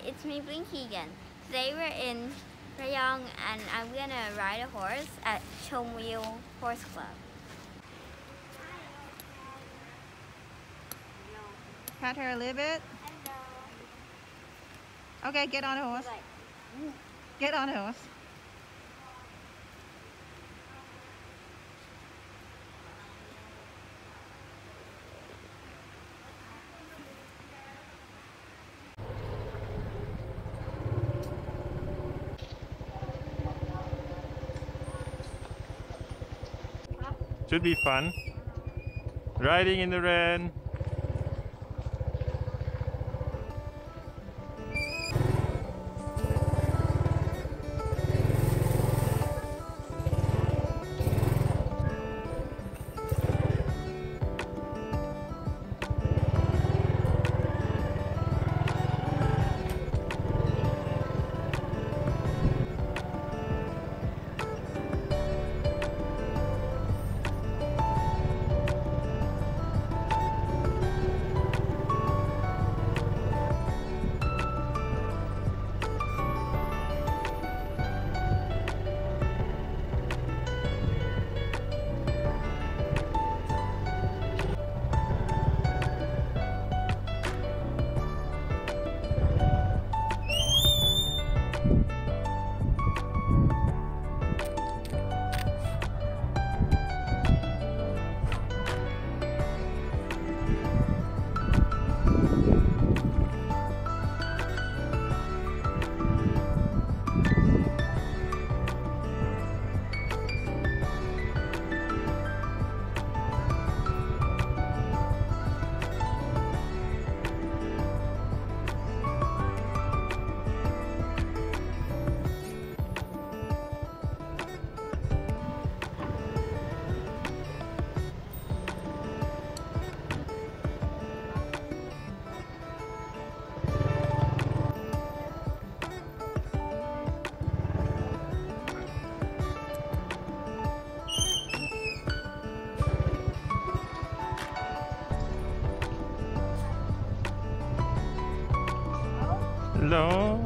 it's me Blinky again. Today we're in Rayong and I'm gonna ride a horse at Chomwil Horse Club. Pat her a little bit. Okay, get on the horse. Get on the horse. Should be fun. Riding in the rain. Hello.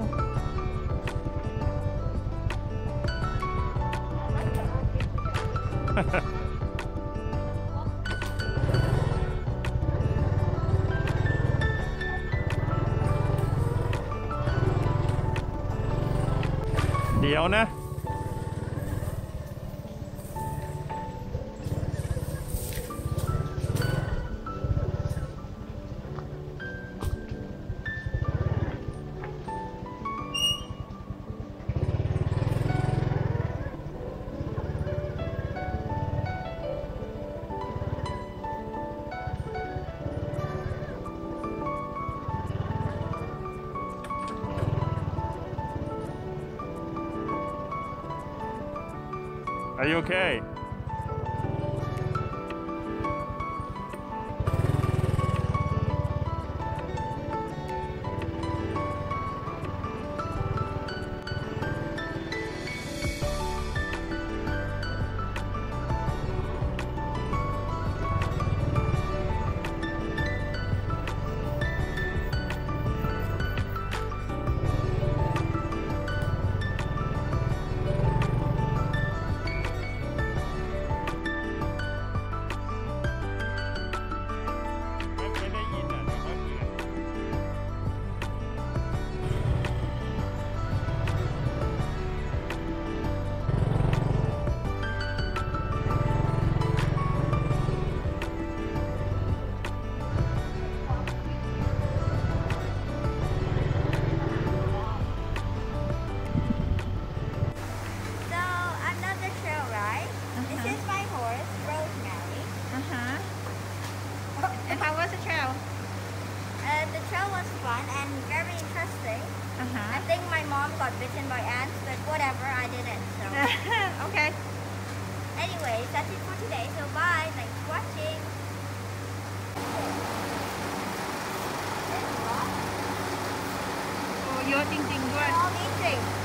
เดี๋ยวนะ Are you okay? And how was the trail? The trail was fun and very interesting. Uh-huh. I think my mom got bitten by ants, but whatever, I didn't. So. Okay. Anyways, that's it for today. So bye. Thanks for watching. Oh, เยอะจริงๆด้วย All eating.